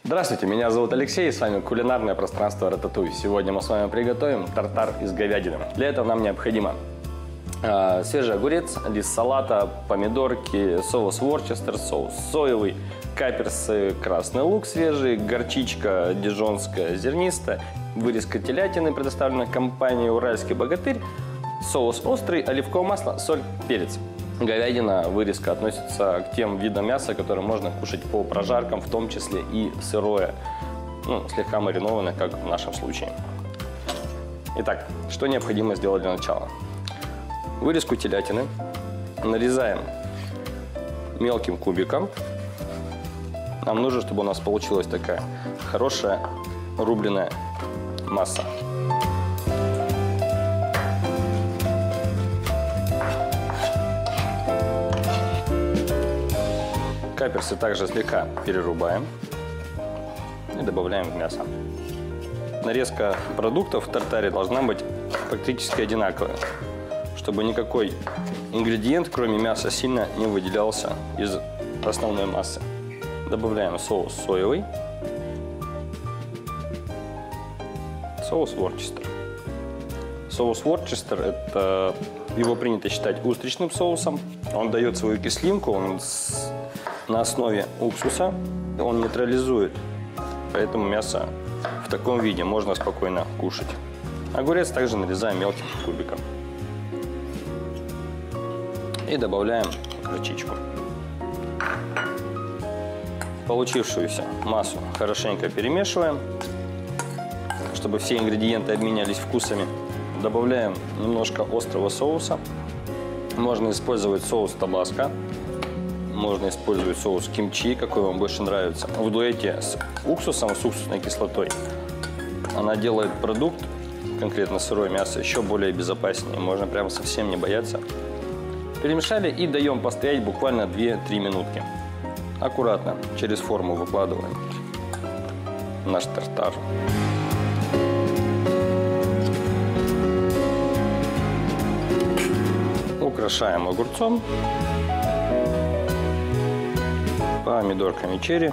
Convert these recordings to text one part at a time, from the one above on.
Здравствуйте, меня зовут Алексей, и с вами кулинарное пространство Рататуй. Сегодня мы с вами приготовим тартар из говядины. Для этого нам необходимо свежий огурец, лист салата, помидорки, соус ворчестер, соус соевый, каперсы, красный лук свежий, горчичка дижонская зернистая, вырезка телятины, предоставлена компанией «Уральский богатырь», соус острый, оливковое масло, соль, перец. Говядина, вырезка, относится к тем видам мяса, которые можно кушать по прожаркам, в том числе и сырое, слегка маринованное, как в нашем случае. Итак, что необходимо сделать для начала? Вырезку телятины нарезаем мелким кубиком. Нам нужно, чтобы у нас получилась такая хорошая рубленая масса. Каперсы также слегка перерубаем и добавляем в мясо. Нарезка продуктов в тартаре должна быть практически одинаковая, чтобы никакой ингредиент, кроме мяса, сильно не выделялся из основной массы. Добавляем соус соевый, соус ворчестер. Соус ворчестер, это его принято считать устричным соусом. Он дает свою кислинку, он на основе уксуса, он нейтрализует, поэтому мясо в таком виде можно спокойно кушать. Огурец также нарезаем мелким кубиком. И добавляем горчичку. Получившуюся массу хорошенько перемешиваем, чтобы все ингредиенты обменялись вкусами. Добавляем немножко острого соуса. Можно использовать соус табаско. Можно использовать соус кимчи, какой вам больше нравится. В дуэте с уксусом, с уксусной кислотой она делает продукт, конкретно сырое мясо, еще более безопаснее. Можно прям совсем не бояться. Перемешали и даем постоять буквально 2-3 минутки. Аккуратно через форму выкладываем наш тартар. Украшаем огурцом, помидорками черри.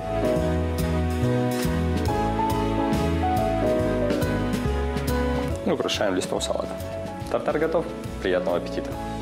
И украшаем листом салата. Тартар готов. Приятного аппетита!